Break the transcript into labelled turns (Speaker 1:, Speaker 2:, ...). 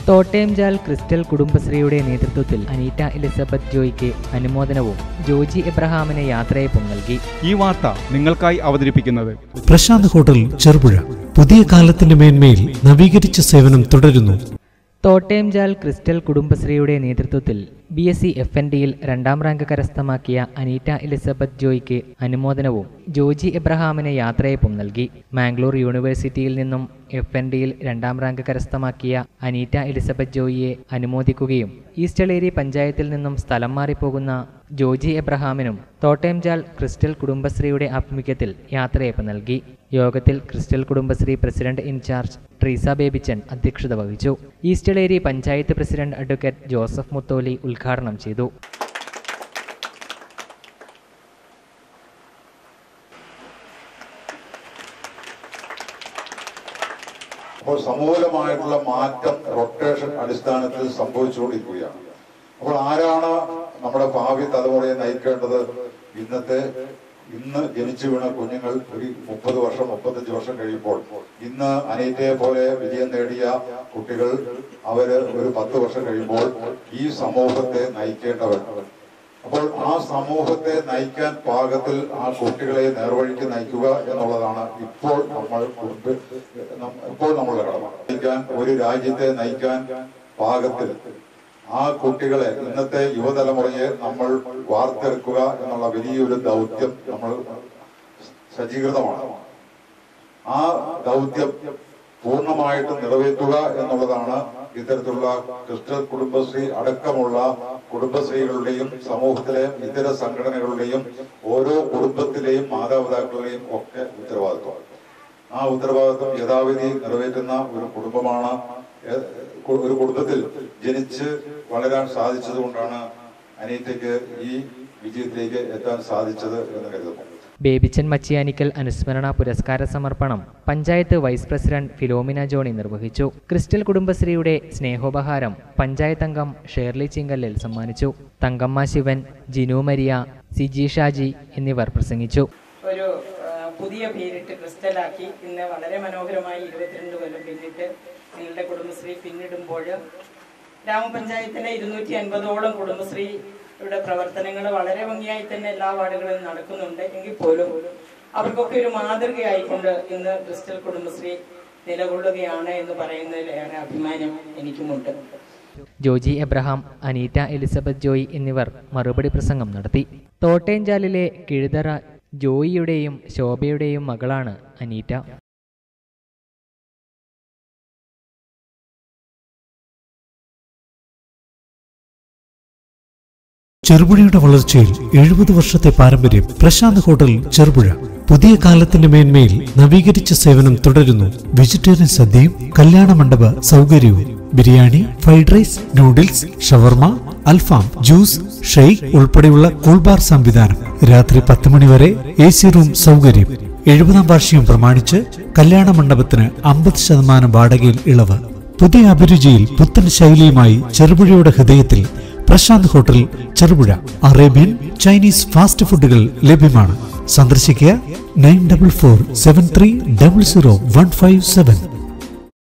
Speaker 1: തോട്ടേംജാൽ Crystal കുടുംബശ്രീയുടെ നേതൃത്വത്തിൽ അനീറ്റ എലിസബത്ത് ജോയിക്ക് അനുമോദനവും ജോജി എബ്രഹാമിന് യാത്രയപ്പും നൽകി.
Speaker 2: ഈ വാർത്ത നിങ്ങൾക്കായി അവതരിപ്പിക്കുന്നത്
Speaker 3: പ്രശാന്ത് ഹോട്ടൽ ചെറുപുഴ. പുതിയ കാലത്തിന്റെ മേന്മയിൽ നവീകരിച്ച സേവനം തുടരുന്നു.
Speaker 1: തോട്ടേംജാൽ ക്രിസ്റ്റൽ കുടുംബശ്രീയുടെ നേതൃത്വത്തിൽ BSc FNDയിൽ 2ാം റാങ്ക് കരസ്ഥമാക്കിയ അനീറ്റ എലിസബത്ത് ജോയിക്ക് അനുമോദനവും ജോജി എബ്രഹാമിന് യാത്രയപ്പും നൽകി. മാംഗ്ലൂർ യൂണിവേഴ്സിറ്റിയിൽ നിന്നും FNDയിൽ 2ാം റാങ്ക് കരസ്ഥമാക്കിയ അനീറ്റ എലിസബത്ത് ജോയിയെ അനുമോദിക്കുകയും ഈസ്റ്റളേരി പഞ്ചായത്തിൽ നിന്നും സ്ഥലം മാറിപ്പോകുന്ന ജോജി എബ്രഹാമിനും തോട്ടേംജാൽ ക്രിസ്റ്റൽ കുടുംബശ്രീയുടെ ആഭിമുഖ്യത്തിൽ യാത്രയപ്പ് നൽകി. യോഗത്തിൽ Crystal Kudumbashree president in charge Treesa Babichan അധ്യക്ഷത വഹിച്ചു. ഈസ്റ്റളേരി പഞ്ചായത്ത് പ്രസിഡന്റ് അഡ്വക്കേറ്റ് ജോസഫ് മുത്തോലി ഉദ്ഘാടനം ചെയ്തു.
Speaker 4: അപ്പോൾ സമൂലമായിട്ടുള്ള മാറ്റം റൊട്ടേഷൻ അടിസ്ഥാനത്തിൽ സംഭവിച്ചുകൊണ്ടിരിക്കുകയാണ്. അപ്പോൾ ആരാണ് നമ്മുടെ ഭാവി തലമുറയെ നയിക്കേണ്ടത്? ഇന്ന് ജനിച്ചു വീണ കുഞ്ഞുങ്ങൾ ഒരു 30 വർഷം 35 വർഷം കഴിയുമ്പോൾ ഇന്ന് അനീറ്റയെ പോലെ വിജയം നേടിയ കുട്ടികൾ അവര് ഒരു 10 വർഷം കഴിയുമ്പോൾ ഈ സമൂഹത്തെ നയിക്കേണ്ടവർ. അപ്പോൾ ആ സമൂഹത്തെ നയിക്കാൻ പാകത്തിൽ ആ കുട്ടികളെ നേർവഴിക്ക് നയിക്കുക എന്നുള്ളതാണ് ഇപ്പോൾ നമ്മളുടെ കടമ. നയിക്കാൻ ഒരു രാജ്യത്തെ നയിക്കാൻ പാകത്തിൽ ആ കുട്ടികളെ, ഇന്നത്തെ യുവതലമുറയെ നമ്മൾ വാർത്തെടുക്കുക എന്നുള്ള വലിയൊരു ദൗത്യം നമ്മൾ സജ്ജീകൃതമാണ്. ആ ദൗത്യം പൂർണ്ണമായിട്ട് നിറവേറ്റുക എന്നുള്ളതാണ് ഇത്തരത്തിലുള്ള ക്രിസ്റ്റൽ കുടുംബശ്രീ അടക്കമുള്ള കുടുംബശ്രീകളുടെയും സമൂഹത്തിലെ ഇതര സംഘടനകളുടെയും ഓരോ കുടുംബത്തിലെയും മാതാപിതാക്കളുടെയും ഒക്കെ ഉത്തരവാദിത്വം. ആ ഉത്തരവാദിത്വം യഥാവിധി നിറവേറ്റുന്ന ഒരു കുടുംബമാണ്. ഒരു കുടുംബത്തിൽ ജനിച്ച് വളരാൻ സാധിച്ചതുകൊണ്ടാണ് അനീറ്റയ്ക്ക് ഈ വിജയത്തിലേക്ക് എത്താൻ സാധിച്ചത് എന്ന് കരുതുന്നു.
Speaker 1: ബേബിച്ചൻ മച്ചിയാനിക്കൽ അനുസ്മരണ പുരസ്കാര സമർപ്പണം പഞ്ചായത്ത് വൈസ് പ്രസിഡന്റ് ഫിലോമിന ജോണി നിർവഹിച്ചു. ക്രിസ്റ്റൽ കുടുംബശ്രീയുടെ സ്നേഹോപഹാരം പഞ്ചായത്ത് അംഗം ഷേർലി ചിങ്കല്ലിൽ സമ്മാനിച്ചു. തങ്കമ്മ ശിവൻ, ജിനു മരിയ, സിജി ഷാജി എന്നിവർ പ്രസംഗിച്ചു.
Speaker 5: ഒരു പുതിയ പേരിട്ട് ക്രിസ്റ്റലാക്കി ഇന്ന് വളരെ മനോഹരമായി 22 കൊല്ലം പിന്നിട്ട് നിങ്ങളുടെ കുടുംബശ്രീ പിന്നിടുമ്പോൾ ഗ്രാമപഞ്ചായത്തിലെ 250ഓളം കുടുംബശ്രീയുടെ പ്രവർത്തനങ്ങൾ വളരെ ഭംഗിയായി തന്നെ എല്ലാ വാർഡുകളിലും നടക്കുന്നുണ്ട്. എങ്കിൽ പോലും അവർക്കൊക്കെ ഒരു മാതൃകയായിക്കൊണ്ട് ഇന്ന് ക്രിസ്റ്റൽ കുടുംബശ്രീ നിലകൊള്ളുകയാണ് എന്ന് പറയുന്നതിൽ ഏറെ അഭിമാനം എനിക്കുമുണ്ട്.
Speaker 1: ജോജി എബ്രഹാം, അനീറ്റ എലിസബത്ത് ജോയി എന്നിവർ മറുപടി പ്രസംഗം നടത്തി. തോട്ടേംജാലിലെ കിഴുതറ ജോയിയുടെയും ശോഭയുടെയും മകളാണ് അനീറ്റ.
Speaker 3: ചെറുപുഴയുടെ വളർച്ചയിൽ 70 വർഷത്തെ പാരമ്പര്യം. പ്രശാന്ത് ഹോട്ടൽ ചെറുപുഴ. പുതിയ കാലത്തിന്റെ മേന്മയിൽ നവീകരിച്ച സേവനം തുടരുന്നു. വെജിറ്റേറിയൻ സദ്യയും കല്യാണ മണ്ഡപ സൗകര്യവും. Biryani, fried rice, noodles, shawarma, അൽഫാം, ജ്യൂസ്, ഷെയ്ക്ക് ഉൾപ്പെടെയുള്ള കൂൾബാർ സംവിധാനം. രാത്രി 10 മണി വരെ AC റൂം സൗകര്യം. 70ാം വാർഷികം പ്രമാണിച്ച് കല്യാണ മണ്ഡപത്തിന് 50% വാടകയിൽ ഇളവ്. പുതിയ അഭിരുചിയിൽ പുത്തൻ ശൈലിയുമായി ചെറുപുഴയുടെ ഹൃദയത്തിൽ Prashanth hotel Cherupuzha. Arabian, Chinese fast ഫുഡുകൾ ലഭ്യമാണ്. സന്ദർശിക്കുക 9447300157.